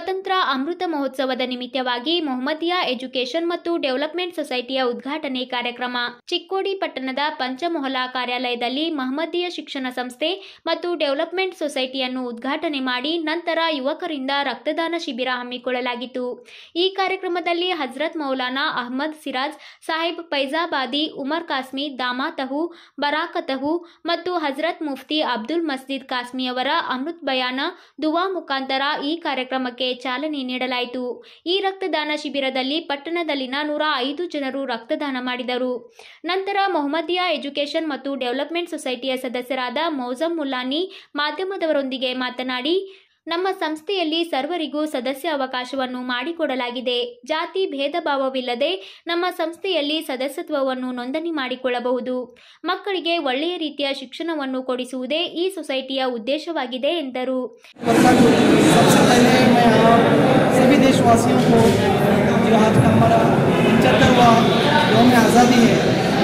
ಸ್ವತಂತ್ರ ಅಮೃತ ಮಹೋತ್ಸವದ ನಿಮಿತ್ತವಾಗಿ ಮೊಹಮ್ಮದಿಯಾ ಎಜುಕೇಷನ್ ಮತ್ತು ಡೆವಲಪ್ಮೆಂಟ್ ಸೊಸೈಟಿಯ ಉದ್ಘಾಟನೆ ಕಾರ್ಯಕ್ರಮ ಚಿಕ್ಕೋಡಿ ಪಟ್ಟಣದ ಪಂಚಮೊಹಲ್ಲಾ ಕಾರ್ಯಾಲಯದಲ್ಲಿ ಮಹಮ್ಮದಿಯಾ ಶಿಕ್ಷಣ ಸಂಸ್ಥೆ ಮತ್ತು ಡೆವಲಪ್ಮೆಂಟ್ ಸೊಸೈಟಿಯನ್ನು ಉದ್ಘಾಟನೆ ಮಾಡಿ ನಂತರ ಯುವಕರಿಂದ ರಕ್ತದಾನ ಶಿಬಿರ ಹಮ್ಮಿಕೊಳ್ಳಲಾಗಿತ್ತು। ಈ ಕಾರ್ಯಕ್ರಮದಲ್ಲಿ ಹಜರತ್ ಮೌಲಾನಾ ಅಹಮದ್ ಸಿರಾಜ್ ಸಾಹಿಬ್ ಫೈಜಾಬಾದಿ, ಉಮರ್ ಕಾಸ್ಮಿ ದಾಮಾತಹು ಬರಾಕತಹು ಮತ್ತು ಹಜರತ್ ಮುಫ್ತಿ ಅಬ್ದುಲ್ ಮಸ್ಜಿದ್ ಕಾಸ್ಮಿ ಅವರ ಅಮೃತ್ ಬಯಾನ ದುವಾ ಮುಖಾಂತರ ಈ ಕಾರ್ಯಕ್ರಮಕ್ಕೆ ಚಾಲನೆ ನೀಡಲಾಯಿತು। ಈ ರಕ್ತದಾನ ಶಿಬಿರದಲ್ಲಿ ಪಟ್ಟಣದಲ್ಲಿನ 105 ಜನರು ರಕ್ತದಾನ ಮಾಡಿದರು। ನಂತರ ಮೊಹಮ್ಮದಿಯಾ ಎಜುಕೇಷನ್ ಮತ್ತು ಡೆವಲಪ್ಮೆಂಟ್ ಸೊಸೈಟಿಯ ಸದಸ್ಯರಾದ ಮೌಜಂ ಮುಲ್ಲಾನಿ ಮಾಧ್ಯಮದವರೊಂದಿಗೆ ಮಾತನಾಡಿ, ನಮ್ಮ ಸಂಸ್ಥೆಯಲ್ಲಿ ಸರ್ವರಿಗೂ ಸದಸ್ಯ ಅವಕಾಶವನ್ನು ಮಾಡಿಕೊಡಲಾಗಿದೆ। ಜಾತಿ ಭೇದ ಭಾವವಿಲ್ಲದೆ ನಮ್ಮ ಸಂಸ್ಥೆಯಲ್ಲಿ ಸದಸ್ಯತ್ವವನ್ನು ನೋಂದಣಿ ಮಾಡಿಕೊಳ್ಳಬಹುದು। ಮಕ್ಕಳಿಗೆ ಒಳ್ಳೆಯ ರೀತಿಯ ಶಿಕ್ಷಣವನ್ನು ಕೊಡಿಸುವುದೇ ಈ ಸೊಸೈಟಿಯ ಉದ್ದೇಶವಾಗಿದೆ ಎಂದರು। सभी देशवासियों को जो आज का हमारा 75वां यौम आज़ादी है,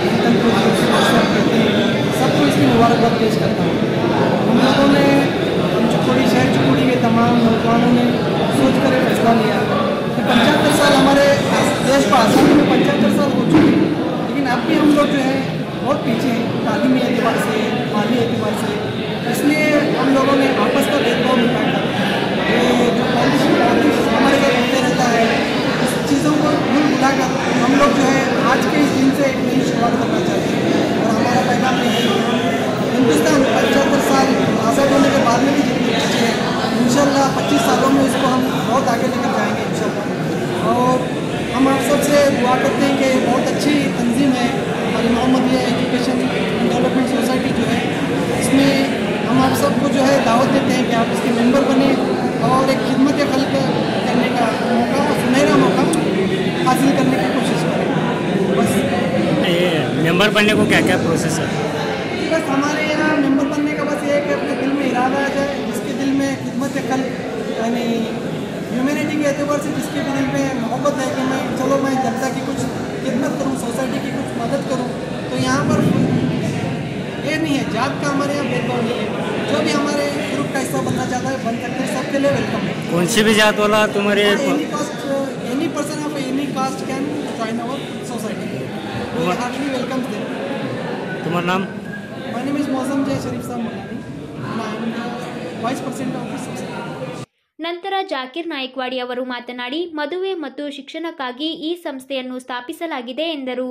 सबको इसकी मुबारकबाद पेश करता हूँ। हम लोगों ने चिकोड़ी शहर चिकोड़ी के तमाम नौजवानों ने सोच कर फैसला लिया कि 75 साल हमारे देश को आज़ादी में 75 साल हो चुके हैं, लेकिन अब भी हम लोग जो है बहुत पीछे हैं तालीमी एतबार से, माली एतबार से। इसलिए हम लोगों ने आपस का भेदभाव मिटाकर जो पॉलिटिक्स हमारे साथ होते रहता है, इस चीज़ों को भूल भुलाकर हम लोग जो है आज के इस दिन से एक नई शुरुआत करना चाहते हैं। और हमारा पैगाम है हिंदुस्तान 75 साल आज़ाद होने के बाद में भी जितने बच्चे हैं इंशाल्लाह 25 सालों में इसको हम बहुत आगे लेकर जाएंगे इंशाल्लाह। और हम आप सबसे दुआ करते हैं कि बहुत अच्छी तंजीम है हमारी मोहम्मदिया एजुकेशन डेवलपमेंट सोसाइटी जो है, इसमें हम आप सबको जो है दावत देते हैं कि आप इसके मेंबर बने और एक खिदमत खल्क करने का मौका, सुनहरा मौका हासिल करने की कोशिश करें। बस ये मेंबर बनने को क्या क्या प्रोसेस है? बस हमारे यहाँ मेंबर बनने का बस ये है कि अपने दिल में इरादा आ जाए, जिसके दिल में खिदमत खल्क यानी ह्यूमैनिटी के एतबार से जिसके भी दिल में मोहब्बत है कि मैं चलो मैं जनता की कुछ खिदमत करूँ, सोसाइटी की कुछ मदद करूँ, तो यहाँ पर ये नहीं है जात का हमारे यहाँ भेदभाव नहीं है। जो भी हमारे ग्रुप का हिस्सा बनना चाहता है बन सकते हैं, सबके लिए वेलकम है। कौन सी भी जात वाला तुम्हारे any person of any caste can join our society. We heartily welcome them. तुम्हारा नाम? My name is Maujam Jai Sharif Sahab Mulani, I am vice president of this society. ನಂತರ ಜಾಕಿರ್ ನಾಯಕ್ವಾಡಿ ಅವರು ಮಾತನಾಡಿ, ಮದುವೆ ಮತ್ತು ಶಿಕ್ಷಣಕ್ಕಾಗಿ ಈ ಸಂಸ್ಥೆಯನ್ನು ಸ್ಥಾಪಿಸಲಾಗಿದೆ ಎಂದರು।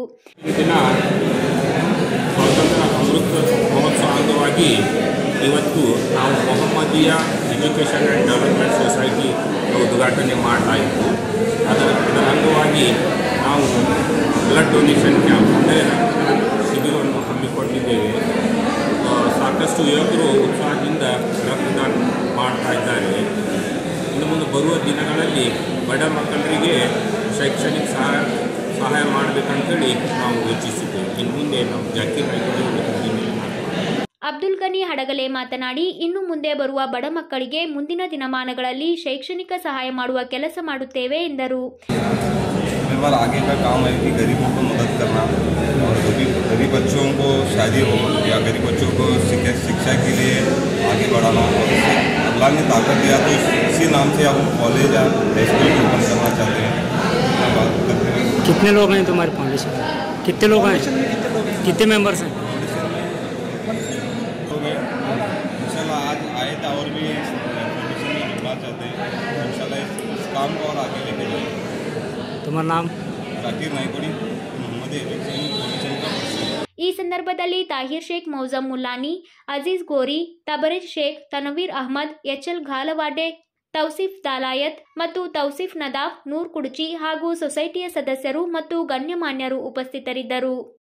ಸ್ವಾತಂತ್ರ್ಯ ಅಮೃತ ಮಹೋತ್ಸವ ಅಂಗವಾಗಿ ಇವತ್ತು ನಾವು Mohammadiya education and development society ಉದ್ಘಾಟನೆ ಮಾಡಲಾಯಿತು। ಅದರ ಅಂಗವಾಗಿ ನಾವು ಬ್ಲಡ್ ಡೊನೇಷನ್ ಕ್ಯಾಂಪ್ ಅಂದರೆ ಶಿಬಿರವನ್ನು ಹಮ್ಮಿಕೊಂಡಿದ್ದೇವೆ। ಸಾಕಷ್ಟು ಯುವಕರು ಉತ್ಸಾಹದಿಂದ ರಕ್ತದಾನ ಮಾಡ್ತಾ ಇದ್ದಾರೆ। ಇನ್ನು ಮುಂದೆ ಬರುವ ದಿನಗಳಲ್ಲಿ ಬಡ ಮಕ್ಕಳರಿಗೆ ಶೈಕ್ಷಣಿಕ ಸಹಾಯ ಮಾಡಬೇಕಂತೇಳಿ ನಾವು ಯೋಚಿಸಿದ್ದೇವೆ। ಇನ್ನು ಮುಂದೆ ನಾವು ಜಾಕಿರ್ ನಾಯ್ಕ ಅಬ್ದುಲ್ ಗನಿ ಹಡಗಲೆ ಮಾತನಾಡಿ, ಇನ್ನು ಮುಂದೆ ಬರುವ ಬಡ ಮಕ್ಕಳಿಗೆ ಮುಂದಿನ ದಿನಮಾನಗಳಲ್ಲಿ ಶೈಕ್ಷಣಿಕ ಸಹಾಯ ಮಾಡುವ ಕೆಲಸ ಮಾಡುತ್ತೇವೆ ಎಂದರು। आगे का काम है कि गरीबों को मदद करना और गरीब बच्चों को शादी हो या गरीब बच्चों को शिक्षा के लिए आगे बढ़ाना। और अल्लाह ने ताकत दिया तो इसी नाम से हम कॉलेज या स्कूल ओपन करना चाहते हैं। बात करते हैं कितने लोग हैं तुम्हारे फाउंडेशन में? कितने लोग हैं? कितने मेंबर्स हैं? इंशाल्लाह आज आए थे और भी फाउंडेशन में जुड़ना चाहते हैं। इंशाल्लाह इस काम को और आगे लेके जाएंगे। तुम्हारा नाम? जाकिर नाइकोड़ी, मोहम्मदिया एजुकेशन फाउंडेशन का। ಈ ಸಂದರ್ಭದಲ್ಲಿ ತಾಹಿರ್ ಶೇಖ್, ಮೌಜಂ ಮುಲ್ಲಾನಿ, ಅಜೀಜ್ ಗೋರಿ, ತಬರೇಜ್ ಶೇಖ್, ತನವೀರ್ ಅಹಮದ್, ಎಚ್ಎಲ್ ಘಾಲವಾಡೆ, ತೌಸಿಫ್ ದಾಲಾಯತ್ ಮತ್ತು ತೌಸಿಫ್ ನದಾಫ್, ನೂರ್ ಕುಡ್ಚಿ ಹಾಗೂ ಸೊಸೈಟಿಯ ಸದಸ್ಯರು ಮತ್ತು ಗಣ್ಯಮಾನ್ಯರು ಉಪಸ್ಥಿತರಿದ್ದರು।